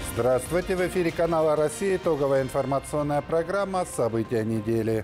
Здравствуйте! В эфире канала «Россия». Итоговая информационная программа «События недели».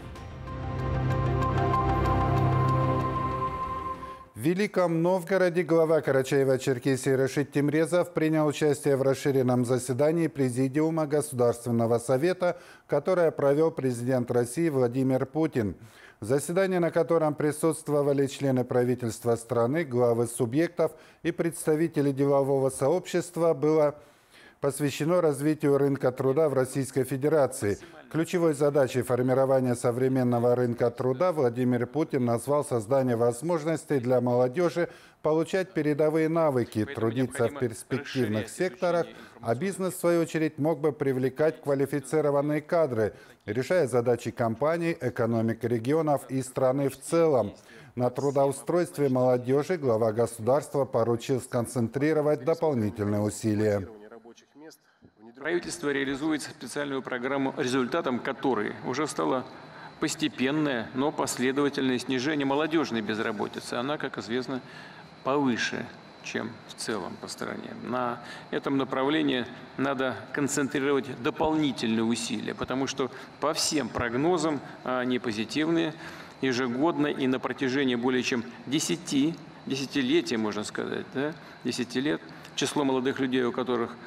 В Великом Новгороде глава Карачаево-Черкесии Рашид Тимрезов принял участие в расширенном заседании Президиума Государственного совета, которое провел президент России Владимир Путин. Заседание, на котором присутствовали члены правительства страны, главы субъектов и представители делового сообщества, было посвящено развитию рынка труда в Российской Федерации. Ключевой задачей формирования современного рынка труда Владимир Путин назвал создание возможностей для молодежи получать передовые навыки, трудиться в перспективных секторах, а бизнес, в свою очередь, мог бы привлекать квалифицированные кадры, решая задачи компаний, экономик регионов и страны в целом. На трудоустройстве молодежи глава государства поручил сконцентрировать дополнительные усилия. Правительство реализует специальную программу, результатом которой уже стало постепенное, но последовательное снижение молодежной безработицы. Она, как известно, повыше, чем в целом по стране. На этом направлении надо концентрировать дополнительные усилия, потому что по всем прогнозам, они позитивные, ежегодно и на протяжении более чем десятилетия, можно сказать, 10 лет, число молодых людей, у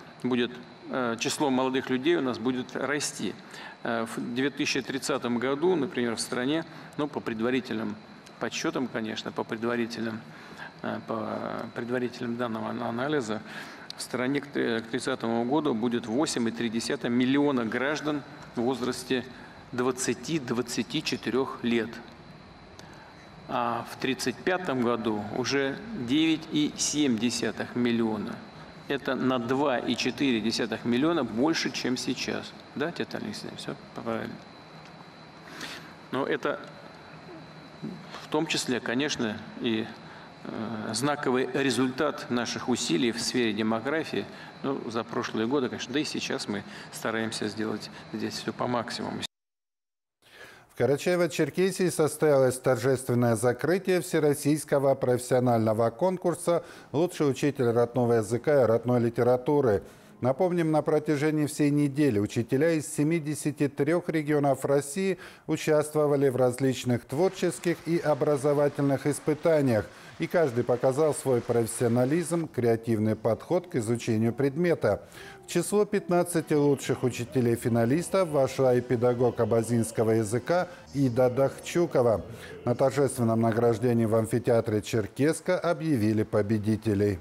нас будет расти. В 2030 году, например, в стране, по предварительным подсчетам, конечно, по предварительным данным анализа, в стране к 2030 году будет 8,3 миллиона граждан в возрасте 20-24 лет. А в 1935 году уже 9,7 миллиона. Это на 2,4 миллиона больше, чем сейчас. Да, Тета Алексеевна, все правильно. Но это в том числе, конечно, и знаковый результат наших усилий в сфере демографии. За прошлые годы, конечно, да и сейчас мы стараемся сделать здесь все по максимуму. В Карачаево-Черкесии состоялось торжественное закрытие всероссийского профессионального конкурса «Лучший учитель родного языка и родной литературы». Напомним, на протяжении всей недели учителя из 73 регионов России участвовали в различных творческих и образовательных испытаниях, и каждый показал свой профессионализм, креативный подход к изучению предмета. В число 15 лучших учителей-финалистов вошла и педагог абазинского языка Ида Дахчукова. На торжественном награждении в амфитеатре Черкесска объявили победителей.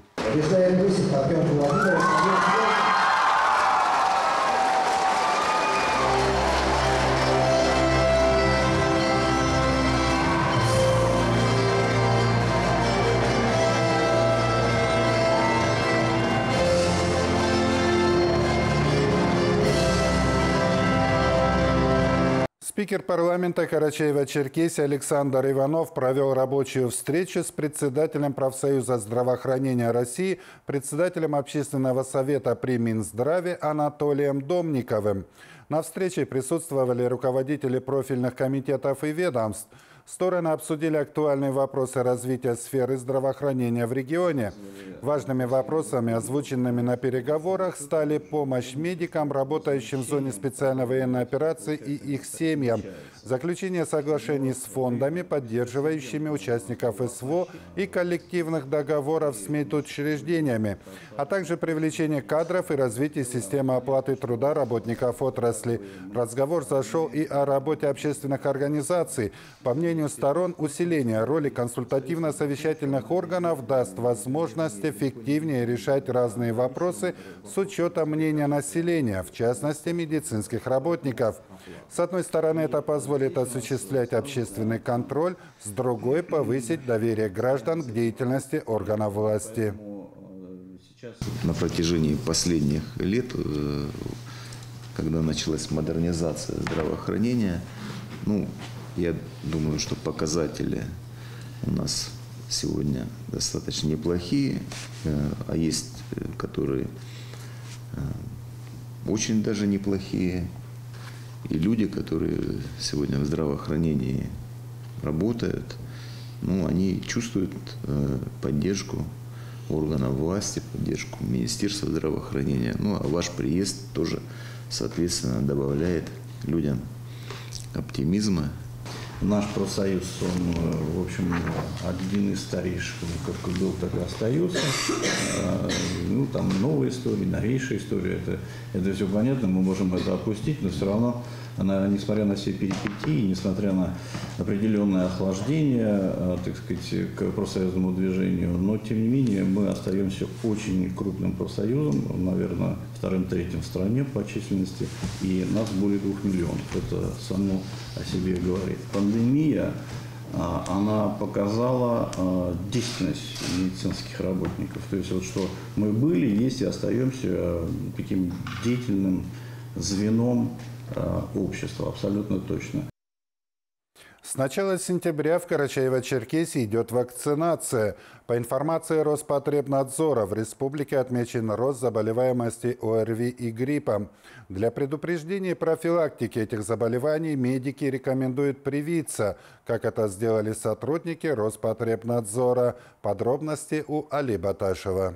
Спикер парламента Карачаево-Черкесии Александр Иванов провел рабочую встречу с председателем профсоюза здравоохранения России, председателем общественного совета при Минздраве Анатолием Домниковым. На встрече присутствовали руководители профильных комитетов и ведомств. Стороны обсудили актуальные вопросы развития сферы здравоохранения в регионе. Важными вопросами, озвученными на переговорах, стали помощь медикам, работающим в зоне специальной военной операции, и их семьям, заключение соглашений с фондами, поддерживающими участников СВО, и коллективных договоров с медучреждениями, а также привлечение кадров и развитие системы оплаты труда работников отрасли. Разговор зашел и о работе общественных организаций. По мнению сторон, усиление роли консультативно-совещательных органов даст возможность эффективнее решать разные вопросы с учетом мнения населения, в частности, медицинских работников. С одной стороны, это позволит осуществлять общественный контроль, с другой – повысить доверие граждан к деятельности органов власти. На протяжении последних лет, когда началась модернизация здравоохранения, я думаю, что показатели у нас сегодня достаточно неплохие, а есть, которые очень даже неплохие. И люди, которые сегодня в здравоохранении работают, они чувствуют поддержку органов власти, поддержку Министерства здравоохранения. Ну а ваш приезд тоже, соответственно, добавляет людям оптимизма. Наш профсоюз, он, в общем, один из старейших, как был, так и остается. Ну, там новая история, новейшая история, это все понятно, мы можем это опустить, но все равно, несмотря на все перипетии, несмотря на определенное охлаждение, так сказать, к профсоюзному движению, но, тем не менее, мы остаемся очень крупным профсоюзом, наверное, вторым-третьим в стране по численности, и нас более 2 миллионов. Это само о себе говорит. Пандемия, она показала действенность медицинских работников. То есть, вот что мы были, есть и остаемся таким деятельным звеном общества, абсолютно точно. С начала сентября в Карачаево-Черкесии идет вакцинация. По информации Роспотребнадзора, в республике отмечен рост заболеваемости ОРВИ и гриппом. Для предупреждения и профилактики этих заболеваний медики рекомендуют привиться, как это сделали сотрудники Роспотребнадзора. Подробности у Али Баташева.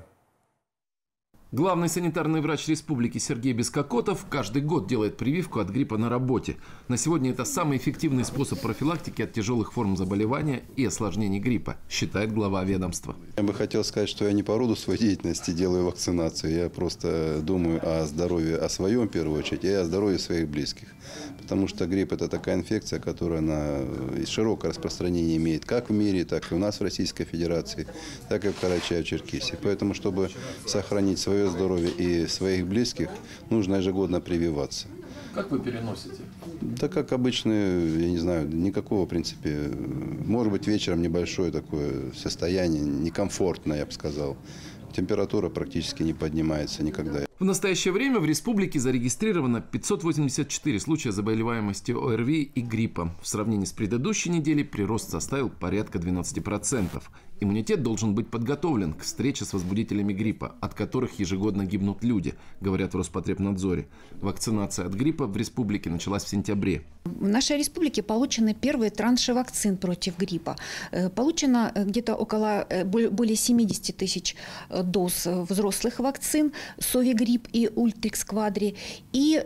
Главный санитарный врач республики Сергей Бескокотов каждый год делает прививку от гриппа на работе. На сегодня это самый эффективный способ профилактики от тяжелых форм заболевания и осложнений гриппа, считает глава ведомства. Я бы хотел сказать, что я не по роду своей деятельности делаю вакцинацию. Я просто думаю о здоровье, о своем в первую очередь, и о здоровье своих близких. Потому что грипп – это такая инфекция, которая широкое распространение имеет как в мире, так и у нас в Российской Федерации, так и в Карачаево-Черкесии. Поэтому, чтобы сохранить свое здоровье и своих близких, нужно ежегодно прививаться. Как вы переносите? Да как обычно, я не знаю, никакого в принципе. Может быть, вечером небольшое такое состояние, некомфортное, я бы сказал. Температура практически не поднимается никогда. В настоящее время в республике зарегистрировано 584 случая заболеваемости ОРВИ и гриппом. В сравнении с предыдущей неделей прирост составил порядка 12%. Иммунитет должен быть подготовлен к встрече с возбудителями гриппа, от которых ежегодно гибнут люди, говорят в Роспотребнадзоре. Вакцинация от гриппа в республике началась в сентябре. В нашей республике получены первые транши вакцин против гриппа. Получено где-то более 70 тысяч доз взрослых вакцин Совигрипп и Ультрикс Квадри и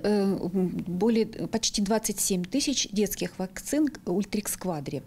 почти 27 тысяч детских вакцин Ультрикс Квадри.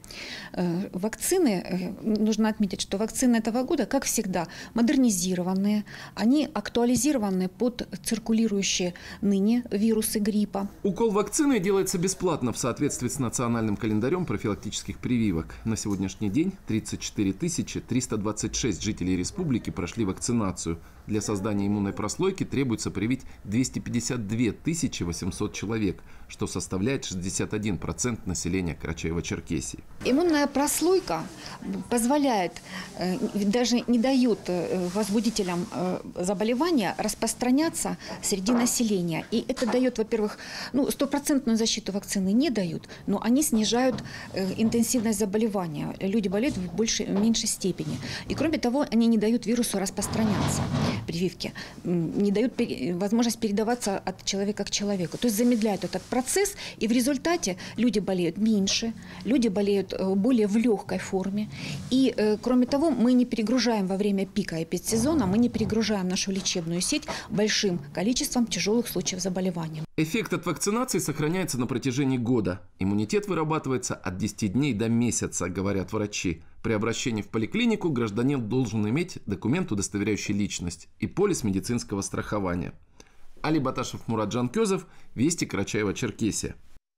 Вакцины, нужно отметить, что вакцины этого года, как всегда, модернизированные, они актуализированы под циркулирующие ныне вирусы гриппа. Укол вакцины делается бесплатно в соответствии с национальным календарем профилактических прививок. На сегодняшний день 34 326 жителей республики прошли вакцинацию. Для создания иммунной прослойки требуется привить 252 800 человек, что составляет 61% населения Карачаево-Черкесии. Иммунная прослойка позволяет, даже не дает возбудителям заболевания распространяться среди населения. И это дает, во-первых, стопроцентную защиту вакцины не дают, но они снижают интенсивность заболевания. Люди болеют в меньшей степени. И кроме того, они не дают вирусу распространяться. Прививки не дают возможность передаваться от человека к человеку. То есть замедляют этот процесс, и в результате люди болеют меньше, люди болеют более в легкой форме. И, кроме того, мы не перегружаем во время пика эпидсезона, мы не перегружаем нашу лечебную сеть большим количеством тяжелых случаев заболевания. Эффект от вакцинации сохраняется на протяжении года. Иммунитет вырабатывается от 10 дней до месяца, говорят врачи. При обращении в поликлинику гражданин должен иметь документ, удостоверяющий личность, и полис медицинского страхования. Али Баташев, Мурат Жанкезов, Вести, Карачаево-Черкесия.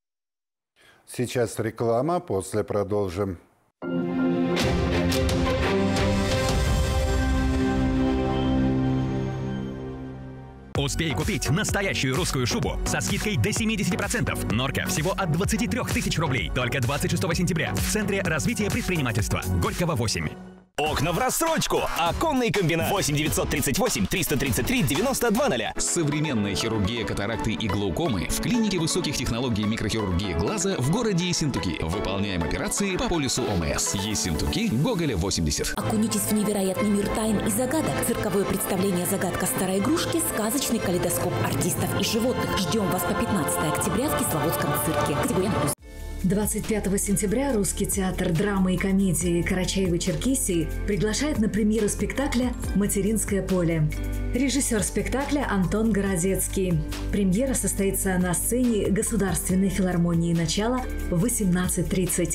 Сейчас реклама, после продолжим. Успей купить настоящую русскую шубу со скидкой до 70%. Норка всего от 23 тысяч рублей. Только 26 сентября в Центре развития предпринимательства. Горького, 8. Окна в рассрочку. Оконный комбинат. 8 938 333 9200. Современная хирургия катаракты и глаукомы в клинике высоких технологий микрохирургии глаза в городе Ессентуки. Выполняем операции по полису ОМС. Ессентуки, Гоголя, 80. Окунитесь в невероятный мир тайн и загадок. Цирковое представление «Загадка старой игрушки», сказочный калейдоскоп артистов и животных. Ждем вас по 15 октября в Кисловодском цирке. Категория плюс. 25 сентября Русский театр драмы и комедии Карачаево-Черкесии приглашает на премьеру спектакля «Материнское поле». Режиссер спектакля Антон Городецкий. Премьера состоится на сцене Государственной филармонии «Начало» в 18:30.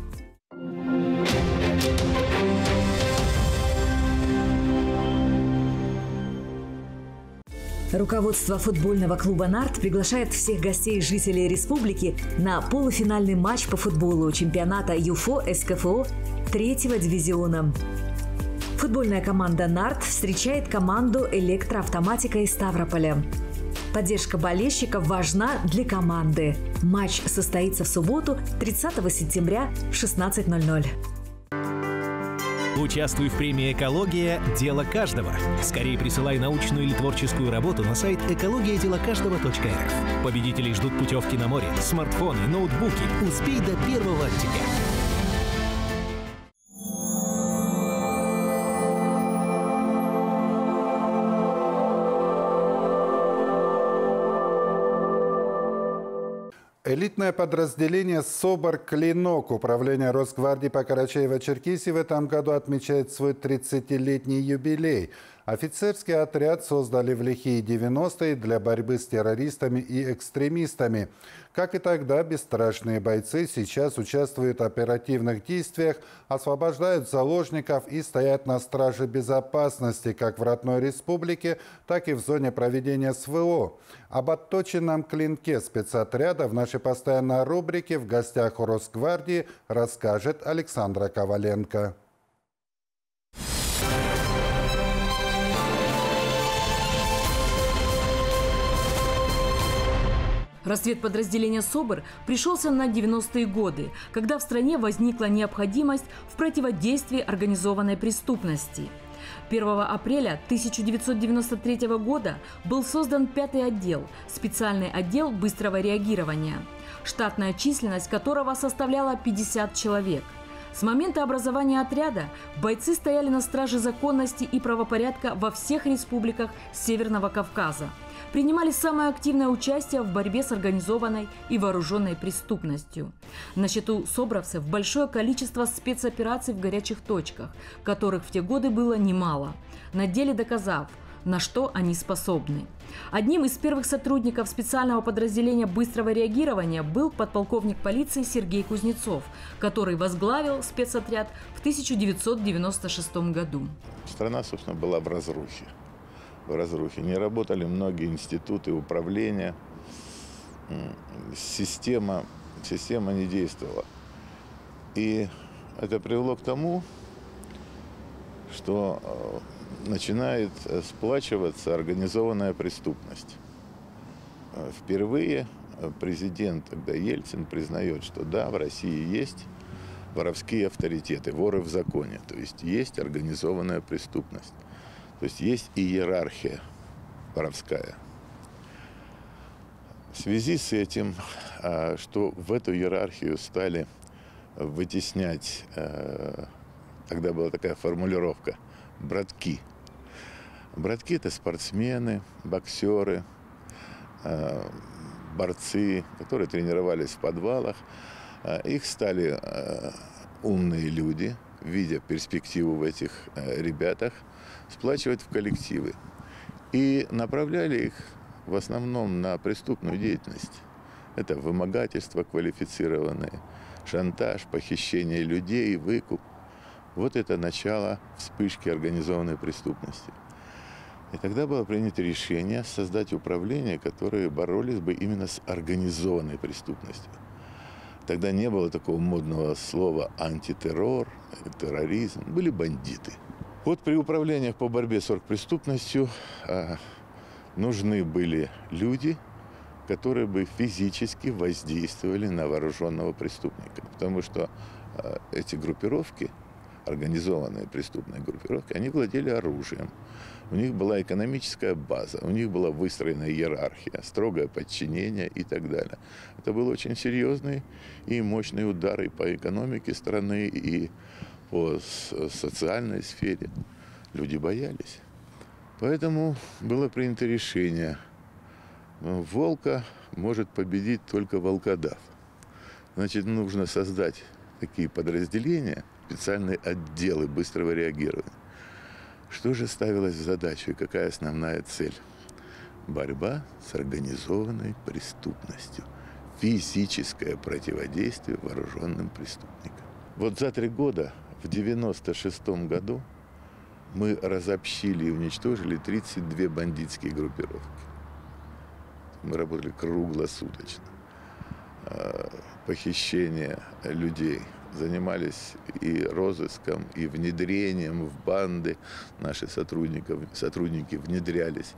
Руководство футбольного клуба «Нарт» приглашает всех гостей и жителей республики на полуфинальный матч по футболу чемпионата ЮФО СКФО 3-го дивизиона. Футбольная команда «Нарт» встречает команду «Электроавтоматика» из Ставрополя. Поддержка болельщиков важна для команды. Матч состоится в субботу, 30 сентября в 16:00. Участвуй в премии «Экология. Дело каждого». Скорее присылай научную или творческую работу на сайт экологияделокаждого.рф. Победителей ждут путевки на море, смартфоны, ноутбуки. Успей до 1 октября. Элитное подразделение «Собор Клинок» Управления Росгвардии по Карачаево-Черкесии в этом году отмечает свой 30-летний юбилей. Офицерский отряд создали в лихие 90-е для борьбы с террористами и экстремистами. Как и тогда, бесстрашные бойцы сейчас участвуют в оперативных действиях, освобождают заложников и стоят на страже безопасности как в родной республике, так и в зоне проведения СВО. Об отточенном клинке спецотряда в нашей постоянной рубрике «В гостях у Росгвардии» расскажет Александра Коваленко. Расцвет подразделения «СОБР» пришелся на 90-е годы, когда в стране возникла необходимость в противодействии организованной преступности. 1 апреля 1993 года был создан 5-й отдел – специальный отдел быстрого реагирования, штатная численность которого составляла 50 человек. С момента образования отряда бойцы стояли на страже законности и правопорядка во всех республиках Северного Кавказа, принимали самое активное участие в борьбе с организованной и вооруженной преступностью. На счету собравцев большое количество спецопераций в горячих точках, которых в те годы было немало, на деле доказав, на что они способны. Одним из первых сотрудников специального подразделения быстрого реагирования был подполковник полиции Сергей Кузнецов, который возглавил спецотряд в 1996 году. Страна, собственно, была в разрухе. Не работали многие институты управления, система не действовала. И это привело к тому, что начинает сплачиваться организованная преступность. Впервые президент тогда Ельцин признает, что да, в России есть воровские авторитеты, воры в законе, то есть организованная преступность. То есть иерархия воровская. В связи с этим, что в эту иерархию стали вытеснять, тогда была такая формулировка, братки. Братки – это спортсмены, боксеры, борцы, которые тренировались в подвалах. Их стали умные люди, видя перспективу в этих ребятах, сплачивать в коллективы. И направляли их в основном на преступную деятельность. Это вымогательство квалифицированное, шантаж, похищение людей, выкуп. Вот это начало вспышки организованной преступности. И тогда было принято решение создать управление, которые боролись бы именно с организованной преступностью. Тогда не было такого модного слова антитеррор, терроризм. Были бандиты. Вот при управлениях по борьбе с оргпреступностью нужны были люди, которые бы физически воздействовали на вооруженного преступника. Потому что эти группировки, организованные преступные группировки, они владели оружием. У них была экономическая база, у них была выстроена иерархия, строгое подчинение и так далее. Это был очень серьезный и мощный удар и по экономике страны, и по социальной сфере. Люди боялись. Поэтому было принято решение: волка может победить только волкодав. Значит, нужно создать такие подразделения, специальные отделы быстрого реагирования. Что же ставилось в задачу и какая основная цель? Борьба с организованной преступностью. Физическое противодействие вооруженным преступникам. Вот за 3 года, в 1996 году, мы разобщили и уничтожили 32 бандитские группировки. Мы работали круглосуточно. Похищение людей. Занимались и розыском, и внедрением в банды. Наши сотрудники внедрялись.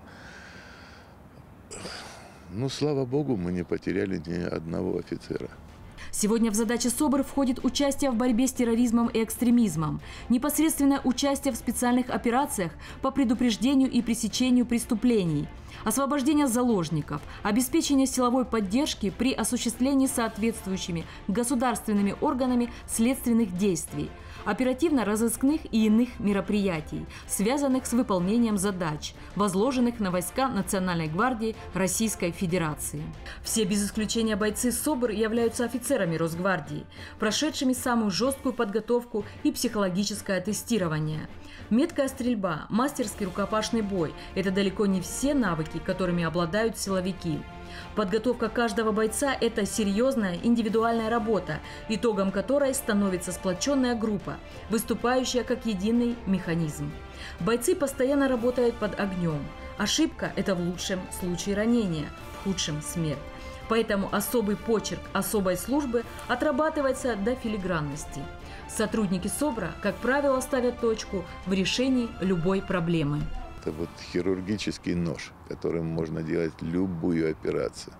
Ну, слава богу, мы не потеряли ни одного офицера. Сегодня в задачи СОБР входит участие в борьбе с терроризмом и экстремизмом, непосредственное участие в специальных операциях по предупреждению и пресечению преступлений, освобождение заложников, обеспечение силовой поддержки при осуществлении соответствующими государственными органами следственных действий, оперативно-розыскных и иных мероприятий, связанных с выполнением задач, возложенных на войска Национальной гвардии Российской Федерации. Все без исключения бойцы СОБР являются офицерами Росгвардии, прошедшими самую жесткую подготовку и психологическое тестирование. Меткая стрельба, мастерский рукопашный бой – это далеко не все навыки, которыми обладают силовики. Подготовка каждого бойца – это серьезная индивидуальная работа, итогом которой становится сплоченная группа, выступающая как единый механизм. Бойцы постоянно работают под огнем. Ошибка – это в лучшем случае ранение, в худшем – смерть. Поэтому особый почерк особой службы отрабатывается до филигранности. Сотрудники СОБРа, как правило, ставят точку в решении любой проблемы. Это вот хирургический нож, которым можно делать любую операцию.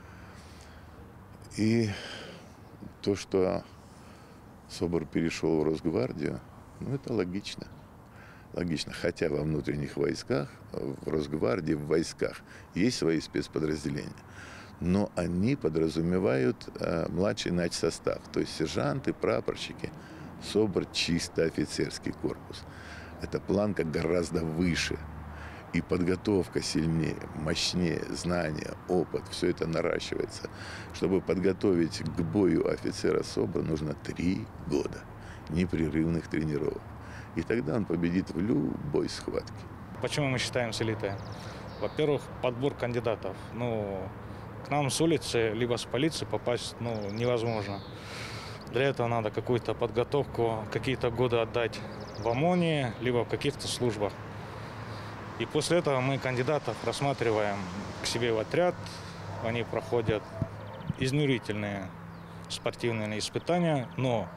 И то, что СОБР перешел в Росгвардию, ну, это логично. Логично. Хотя во внутренних войсках, в Росгвардии, в войсках есть свои спецподразделения. Но они подразумевают младший начсостав, то есть сержанты, прапорщики. СОБР чисто офицерский корпус. Эта планка гораздо выше. И подготовка сильнее, мощнее, знания, опыт, все это наращивается. Чтобы подготовить к бою офицера СОБРа, нужно 3 года непрерывных тренировок. И тогда он победит в любой схватке. Почему мы считаемся элитой? Во-первых, подбор кандидатов. К нам с улицы, либо с полиции попасть невозможно. Для этого надо какую-то подготовку, какие-то годы отдать в ОМОНе, либо в каких-то службах. И после этого мы кандидатов рассматриваем к себе в отряд. Они проходят изнурительные спортивные испытания, но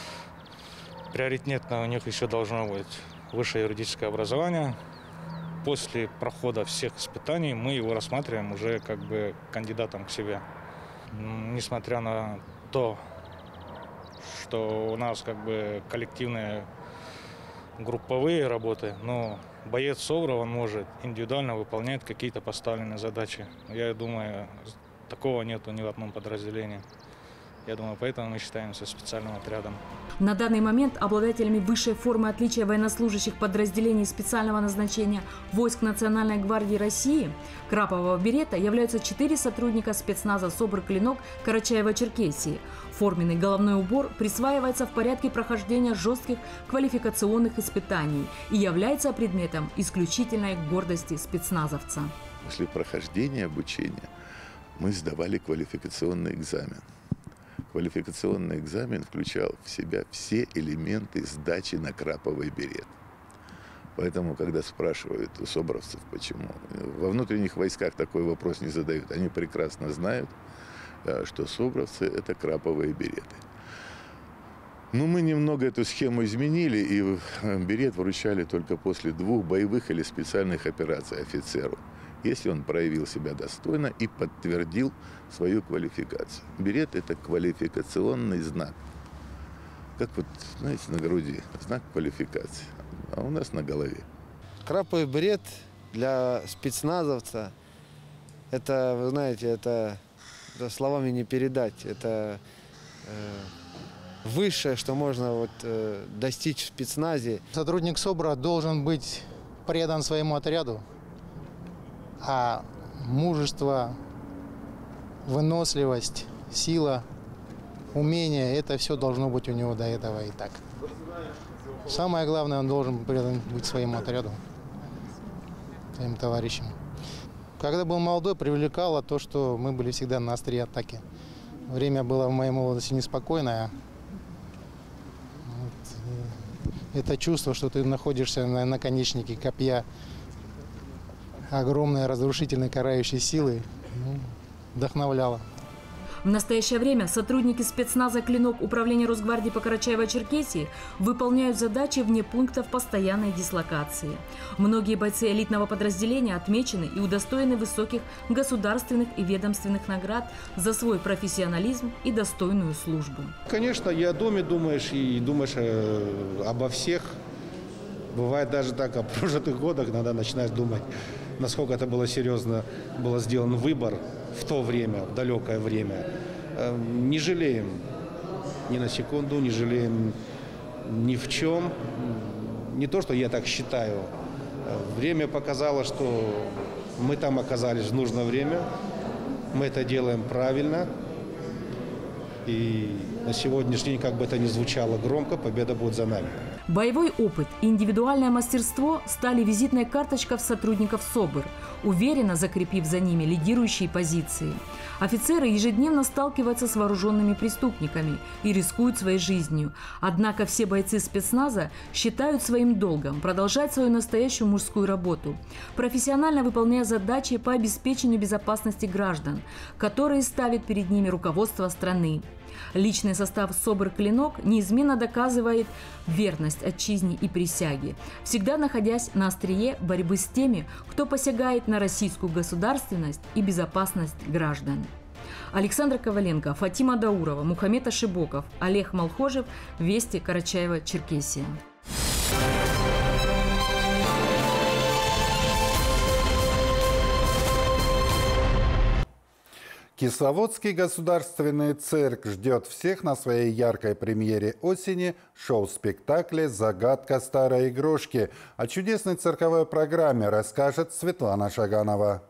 приоритетно у них еще должно быть высшее юридическое образование. После прохода всех испытаний мы его рассматриваем уже как бы кандидатом к себе. Несмотря на то, что у нас как бы коллективные групповые работы, но боец СОБРа, он может индивидуально выполнять какие-то поставленные задачи. Я думаю, такого нету ни в одном подразделении. Я думаю, поэтому мы считаемся специальным отрядом. На данный момент обладателями высшей формы отличия военнослужащих подразделений специального назначения войск Национальной гвардии России крапового берета являются 4 сотрудника спецназа СОБР «Клинок» Карачаево-Черкесии. Форменный головной убор присваивается в порядке прохождения жестких квалификационных испытаний и является предметом исключительной гордости спецназовца. После прохождения обучения мы сдавали квалификационный экзамен. Квалификационный экзамен включал в себя все элементы сдачи на краповый берет. Поэтому, когда спрашивают у собровцев, почему, во внутренних войсках такой вопрос не задают. Они прекрасно знают, что собровцы – это краповые береты. Но мы немного эту схему изменили, и берет вручали только после 2 боевых или специальных операций офицеру, если он проявил себя достойно и подтвердил свою квалификацию. Берет – это квалификационный знак. Как вот, знаете, на груди знак квалификации, а у нас на голове. Краповый берет для спецназовца – это, вы знаете, это словами не передать. Это высшее, что можно достичь в спецназе. Сотрудник СОБРа должен быть предан своему отряду, а мужество, выносливость, сила умения, это все должно быть у него до этого и так. Самое главное, он должен предан быть своему отряду, своим товарищам. Когда был молодой, привлекало то, что мы были всегда на острие атаки. Время было в моей молодости неспокойное. Это чувство, что ты находишься на наконечнике копья огромной разрушительной карающей силы, вдохновляло. В настоящее время сотрудники спецназа «Клинок» Управления Росгвардии по Карачаево-Черкесии выполняют задачи вне пунктов постоянной дислокации. Многие бойцы элитного подразделения отмечены и удостоены высоких государственных и ведомственных наград за свой профессионализм и достойную службу. Конечно, и о доме думаешь, и думаешь обо всех. Бывает даже так, о прожитых годах иногда начинаешь думать, насколько это было серьезно, был сделан выбор в то время, в далекое время. Не жалеем ни на секунду, не жалеем ни в чем. Не то, что я так считаю. Время показало, что мы там оказались в нужное время. Мы это делаем правильно. И на сегодняшний день, как бы это ни звучало громко, победа будет за нами. Боевой опыт и индивидуальное мастерство стали визитной карточкой сотрудников СОБР, уверенно закрепив за ними лидирующие позиции. Офицеры ежедневно сталкиваются с вооруженными преступниками и рискуют своей жизнью. Однако все бойцы спецназа считают своим долгом продолжать свою настоящую мужскую работу, профессионально выполняя задачи по обеспечению безопасности граждан, которые ставит перед ними руководство страны. Личный состав СОБР «Клинок» неизменно доказывает верность отчизне и присяге, всегда находясь на острие борьбы с теми, кто посягает на российскую государственность и безопасность граждан. Александра Коваленко, Фатима Даурова, Мухаммед Ашибоков, Олег Малхожев. Вести, Карачаево-Черкесия. Кисловодский государственный цирк ждет всех на своей яркой премьере осени шоу-спектакле «Загадка старой игрушки». О чудесной цирковой программе расскажет Светлана Шаганова.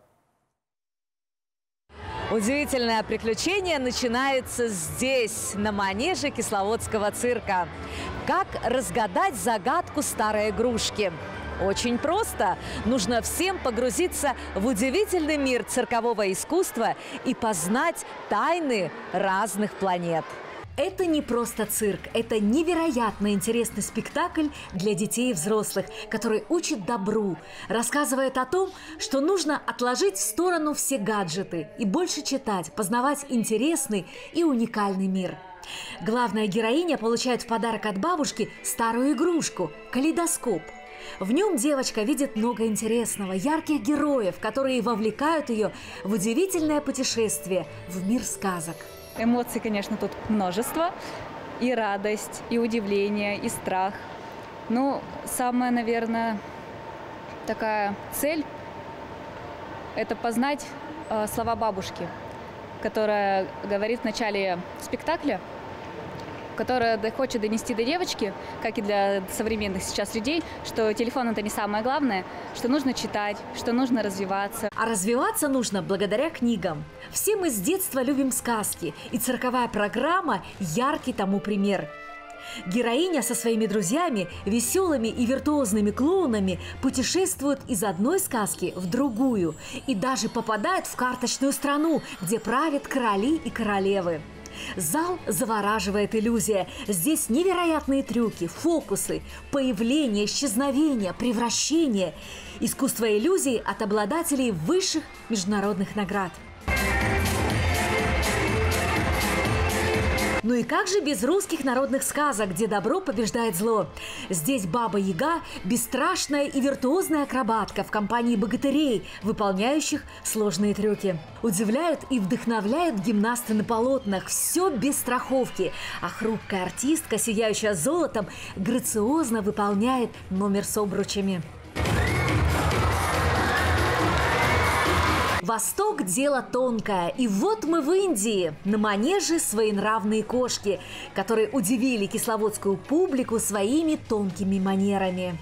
Удивительное приключение начинается здесь, на манеже Кисловодского цирка. Как разгадать загадку старой игрушки? Очень просто. Нужно всем погрузиться в удивительный мир циркового искусства и познать тайны разных планет. Это не просто цирк, это невероятно интересный спектакль для детей и взрослых, который учит добру, рассказывает о том, что нужно отложить в сторону все гаджеты и больше читать, познавать интересный и уникальный мир. Главная героиня получает в подарок от бабушки старую игрушку – калейдоскоп. В нем девочка видит много интересного, ярких героев, которые вовлекают ее в удивительное путешествие в мир сказок. Эмоций, конечно, тут множество. И радость, и удивление, и страх. Ну, самая, наверное, такая цель – это познать слова бабушки, которая говорит в начале спектакля, которая хочет донести до девочки, как и для современных сейчас людей, что телефон – это не самое главное, что нужно читать, что нужно развиваться. А развиваться нужно благодаря книгам. Все мы с детства любим сказки, и цирковая программа – яркий тому пример. Героиня со своими друзьями, веселыми и виртуозными клоунами, путешествует из одной сказки в другую и даже попадает в карточную страну, где правят короли и королевы. Зал завораживает иллюзия. Здесь невероятные трюки, фокусы, появление, исчезновение, превращение. Искусство иллюзий от обладателей высших международных наград. Ну и как же без русских народных сказок, где добро побеждает зло? Здесь Баба-Яга – бесстрашная и виртуозная акробатка в компании богатырей, выполняющих сложные трюки. Удивляют и вдохновляют гимнасты на полотнах. Все без страховки. А хрупкая артистка, сияющая золотом, грациозно выполняет номер с обручами. Восток – дело тонкое. И вот мы в Индии. На манеже своенравные кошки, которые удивили кисловодскую публику своими тонкими манерами.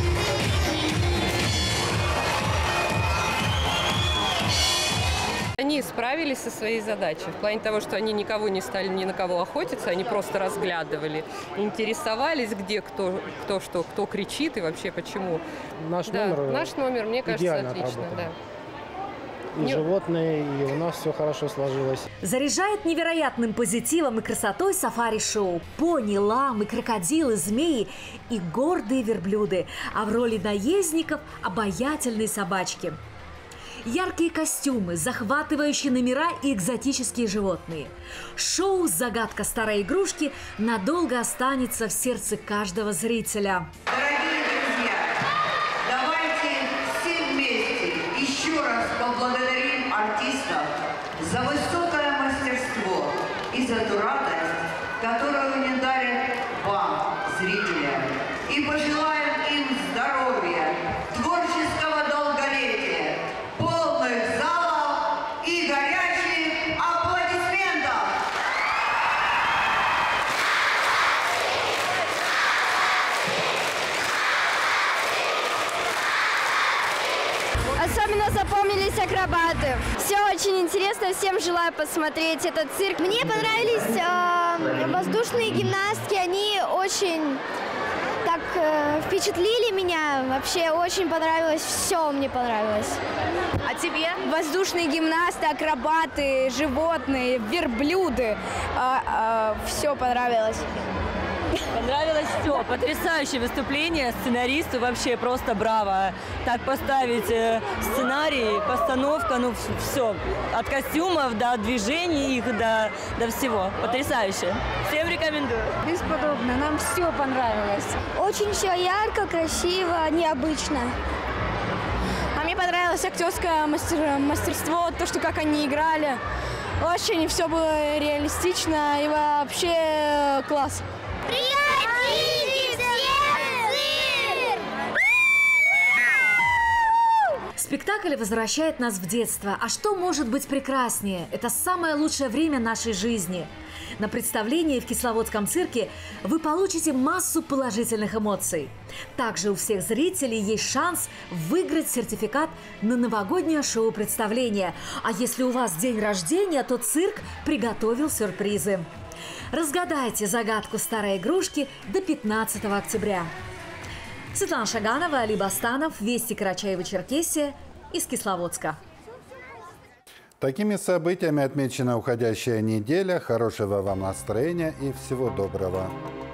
Они они справились со своей задачей. В плане того, что они никого не стали ни на кого охотиться, они просто разглядывали, интересовались, где кто кричит и вообще почему. Наш номер, мне кажется, отлично. Да. И животные, и у нас все хорошо сложилось. Заряжает невероятным позитивом и красотой сафари-шоу. Пони, ламы, крокодилы, змеи и гордые верблюды. А в роли наездников обаятельные собачки. Яркие костюмы, захватывающие номера и экзотические животные. Шоу «Загадка старой игрушки» надолго останется в сердце каждого зрителя. Дорогие друзья, давайте все вместе еще раз поблагодарим артистов за высокое мастерство и за ту радость, которую они дарят вам, зрителям. И пожелаем им здоровья, творческого долголетия, полных залов и горячих аплодисментов! Особенно запомнились акробаты. Все очень интересно, всем желаю посмотреть этот цирк. Мне понравились воздушные гимнастки, они очень так впечатлили меня. Вообще очень понравилось, все мне понравилось. А тебе? Воздушные гимнасты, акробаты, животные, верблюды. Все понравилось. Понравилось все. Потрясающее выступление. Сценаристу вообще просто браво. Так поставить сценарий, постановка, ну все. От костюмов до движений их, до всего. Потрясающе. Всем рекомендую. Бесподобно. Нам все понравилось. Очень все ярко, красиво, необычно. А мне понравилось актерское мастерство, то, что как они играли. Очень все было реалистично и вообще класс. Спектакль возвращает нас в детство. А что может быть прекраснее? Это самое лучшее время нашей жизни. На представлении в Кисловодском цирке вы получите массу положительных эмоций. Также у всех зрителей есть шанс выиграть сертификат на новогоднее шоу-представление. А если у вас день рождения, то цирк приготовил сюрпризы. Разгадайте загадку старой игрушки до 15 октября. Светлана Шаганова, Али Бастанов, Вести Карачаево-Черкесия из Кисловодска. Такими событиями отмечена уходящая неделя. Хорошего вам настроения и всего доброго.